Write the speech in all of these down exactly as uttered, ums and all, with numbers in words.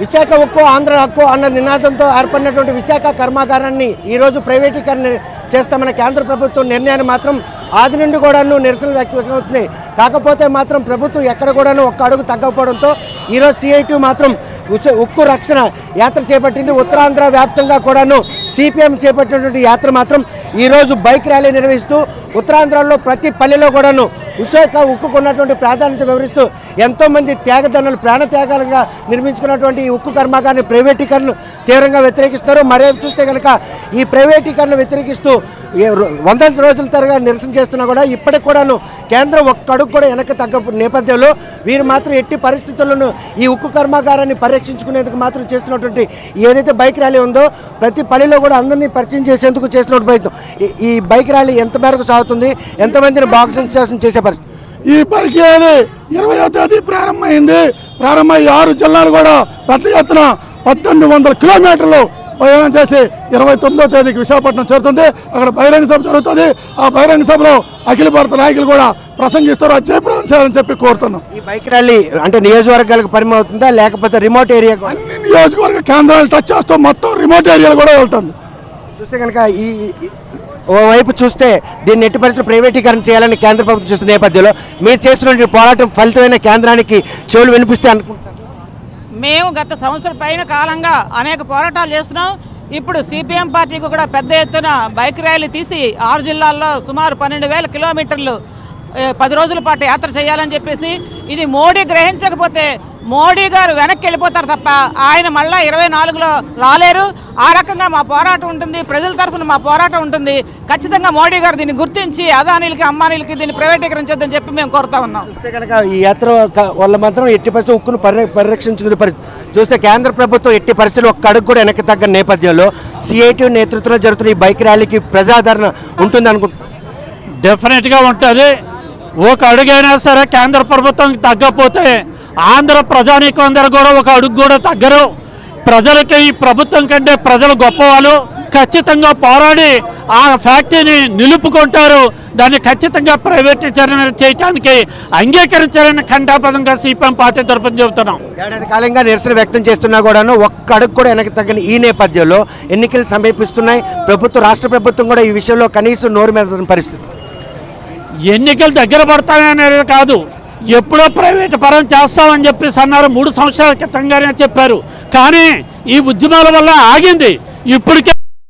విశాఖ ఉక్కు ఆంధ్ర హక్కు అన్న నినాదంతో ఏర్పడినటువంటి విశాఖ కర్మాగారాన్ని ఈరోజు ప్రైవేటీకరణ చేస్తామన్న కేంద్ర ప్రభుత్వం నిర్ణయాన్ని మాత్రం ఆది నుండి కూడాను నిరసనలు వ్యక్తమవుతున్నాయి. కాకపోతే మాత్రం ప్రభుత్వం ఎక్కడ కూడాను ఒక్క అడుగు తగ్గకపోవడంతో ఈరోజు సిఐటి మాత్రం ఉక్కు రక్షణ యాత్ర చేపట్టింది. ఉత్తరాంధ్ర వ్యాప్తంగా కూడాను సిపిఎం చేపట్టినటువంటి యాత్ర మాత్రం ఈరోజు బైక్ ర్యాలీ నిర్వహిస్తూ ఉత్తరాంధ్రలో ప్రతి పల్లెలో కూడాను విశాఖ ఉక్కుకు ఉన్నటువంటి ప్రాధాన్యత వివరిస్తూ ఎంతోమంది త్యాగదనులు ప్రాణత్యాగాలుగా నిర్మించుకున్నటువంటి ఈ ఉక్కు కర్మాగారాన్ని ప్రైవేటీకరణ తీవ్రంగా వ్యతిరేకిస్తున్నారు. మరే చూస్తే కనుక ఈ ప్రైవేటీకరణ వ్యతిరేకిస్తూ వందల రోజుల తరగా నిరసన చేస్తున్నా కూడా ఇప్పటికి కూడాను కేంద్రం ఒక్క అడుగు కూడా వెనక్కి తగ్గ నేపథ్యంలో వీరు మాత్రం ఎట్టి పరిస్థితుల్లోనూ ఈ ఉక్కు కర్మాగారాన్ని పరిరక్షించుకునేందుకు మాత్రం చేస్తున్నటువంటి ఏదైతే బైక్ ర్యాలీ ఉందో ప్రతి పల్లెలో కూడా అందరినీ పరిచయం చేసేందుకు చేస్తున్న ప్రయత్నం. ఈ బైక్ ర్యాలీ ఎంత మేరకు సాగుతుంది, ఎంతమందిని బాక్సింగ్ చేసే పరిస్థితి? ఈ బైక్ ర్యాలీ ఇరవయో తేదీ ప్రారంభమైంది. ప్రారంభమై ఆరు జిల్లాలు కూడా పెద్ద ఎత్తున పద్దెనిమిది వందల కిలోమీటర్లు ప్రయాణం చేసి ఇరవై తొమ్మిదో తేదీకి విశాఖపట్నం చేరుతుంది. అక్కడ బహిరంగ సభ జరుగుతుంది. ఆ బహిరంగ సభలో అఖిల భారత నాయకులు కూడా ప్రసంగిస్తారు. అది జయప్రదం చేయాలని చెప్పి కోరుతున్నాం. ఈ బైక్ ర్యాలీ అంటే నియోజకవర్గాలకు పరిమితం అవుతుందా లేకపోతే రిమోట్ ఏరియా? అన్ని నియోజకవర్గ కేంద్రాలు టచ్ చేస్తూ మొత్తం రిమోట్ ఏరియాలు కూడా వెళ్తుంది. చూస్తే కనుక ఈ ఓవైపు చూస్తే దీన్ని ఎట్టి పరిస్థితులు ప్రైవేటీకరణ చేయాలని కేంద్ర ప్రభుత్వం చూస్తున్న నేపథ్యంలో మీరు చేస్తున్న పోరాటం ఫలితమైన కేంద్రానికి చెవులు వినిపిస్తే అనుకుంటున్నారు. మేము గత సంవత్సరం పైన కాలంగా అనేక పోరాటాలు చేస్తున్నాం. ఇప్పుడు సిపిఎం పార్టీకి కూడా పెద్ద ఎత్తున బైక్ ర్యాలీ తీసి ఆరు జిల్లాల్లో సుమారు పన్నెండు వేల కిలోమీటర్లు పది రోజుల పాటు యాత్ర చేయాలని చెప్పేసి ఇది మోడీ గ్రహించకపోతే మోడీ గారు వెనక్కి వెళ్ళిపోతారు తప్ప ఆయన మళ్ళీ ఇరవై నాలుగులో రాలేరు. ఆ రకంగా మా పోరాటం ఉంటుంది. ప్రజల తరఫున మా పోరాటం ఉంటుంది. ఖచ్చితంగా మోడీ గారు దీన్ని గుర్తించి అదానీలకి అంబానీలకి దీన్ని ప్రైవేటీకరించొద్దని చెప్పి మేము కోరుతా ఉన్నాం. చూస్తే కనుక ఈ యాత్ర వల్ల మాత్రం ఎట్టి పరిస్థితి ఉక్కును పరి పరిరక్షించుకునే పరిస్థితి చూస్తే కేంద్ర ప్రభుత్వం ఎట్టి పరిస్థితులు ఒక్క అడుగు కూడా వెనక్కి తగ్గ నేపథ్యంలో సిఐటి నేతృత్వంలో జరుగుతున్న ఈ బైక్ ర్యాలీకి ప్రజాదరణ ఉంటుంది అనుకుంటున్నాను. డెఫినెట్గా ఉంటుంది. ఒక అడుగైనా సరే కేంద్ర ప్రభుత్వం తగ్గకపోతే ఆంధ్ర ప్రజానీకం అందరూ కూడా ఒక అడుగు కూడా తగ్గరు. ప్రజలకి ఈ ప్రభుత్వం కంటే ప్రజలు గొప్పవాళ్ళు. ఖచ్చితంగా పోరాడి ఆ ఫ్యాక్టరీని నిలుపుకుంటారు. దాన్ని ఖచ్చితంగా ప్రైవేటీకరణ చేయడానికి అంగీకరించాలని ఖండాపదంగా సిపిఎం పార్టీ తరఫున చెబుతున్నాం. ఏడాది కాలంగా నిరసన వ్యక్తం చేస్తున్నా కూడాను ఒక్క అడుగు కూడా వెనక్కి తగ్గని ఈ నేపథ్యంలో ఎన్నికలు సమీపిస్తున్నాయి. ప్రభుత్వం రాష్ట్ర ప్రభుత్వం కూడా ఈ విషయంలో కనీసం నోరు మీద పరిస్థితి. ఎన్నికలు దగ్గర పడతాయనేది కాదు, ఎప్పుడో ప్రైవేటు పరం చేస్తామని చెప్పేసి అన్నారు. మూడు సంవత్సరాల క్రితంగానే చెప్పారు. కానీ ఈ ఉద్యమాల వల్ల ఆగింది. ఇప్పటికే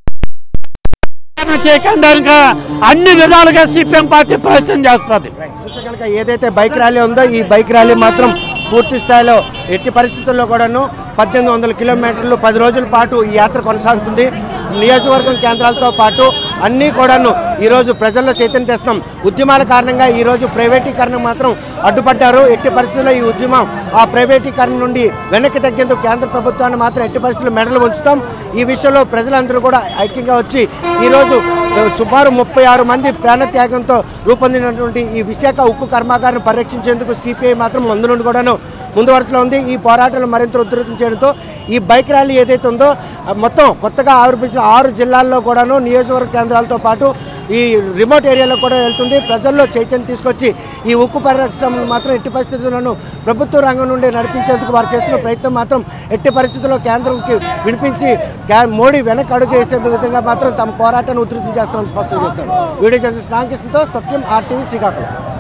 చేయకుండా అన్ని విధాలుగా సిపిఎం పార్టీ ప్రయత్నం చేస్తుంది. కనుక ఏదైతే బైక్ ర్యాలీ ఉందో ఈ బైక్ ర్యాలీ మాత్రం పూర్తి స్థాయిలో ఎట్టి పరిస్థితుల్లో కూడాను పద్దెనిమిది వందల కిలోమీటర్లు పది రోజుల పాటు ఈ యాత్ర కొనసాగుతుంది. నియోజకవర్గం కేంద్రాలతో పాటు అన్నీ కూడాను ఈరోజు ప్రజల్లో చైతన్యం తెస్తాం. ఉద్యమాల కారణంగా ఈరోజు ప్రైవేటీకరణ మాత్రం అడ్డుపడ్డారు. ఎట్టి పరిస్థితుల్లో ఈ ఉద్యమం ఆ ప్రైవేటీకరణ నుండి వెనక్కి తగ్గేందుకు కేంద్ర ప్రభుత్వాన్ని మాత్రం ఎట్టి పరిస్థితుల్లో మెడలు ఉంచుతాం. ఈ విషయంలో ప్రజలందరూ కూడా ఐక్యంగా వచ్చి ఈరోజు సుమారు ముప్పై ఆరు మంది ప్రాణత్యాగంతో రూపొందినటువంటి ఈ విశాఖ ఉక్కు కర్మాగారాన్ని పరిరక్షించేందుకు సిపిఐ మాత్రం ముందు నుండి కూడాను ముందు వరుసలో ఉంది. ఈ పోరాటాలు మరింత ఉధృతం చేయడంతో ఈ బైక్ ర్యాలీ ఏదైతే ఉందో మొత్తం కొత్తగా ఆవిర్భించిన ఆరు జిల్లాల్లో కూడాను నియోజకవర్గ కేంద్రాలతో పాటు ఈ రిమోట్ ఏరియాలో కూడా వెళ్తుంది. ప్రజల్లో చైతన్యం తీసుకొచ్చి ఈ ఉక్కు పరిరక్షణను మాత్రం ఎట్టి పరిస్థితుల్లోనూ ప్రభుత్వ రంగం నుండి నడిపించేందుకు వారు చేస్తున్న ప్రయత్నం మాత్రం ఎట్టి పరిస్థితుల్లో కేంద్రంకి వినిపించి మోడీ వెనక్కి అడుగు వేసే విధంగా మాత్రం తమ పోరాటాన్ని ఉధృతం చేస్తామని స్పష్టం చేస్తారు. వీడియో జర్నలిస్ట్ రామకృష్ణతో సత్యం, ఆర్టీవీ, శ్రీకాకుళం.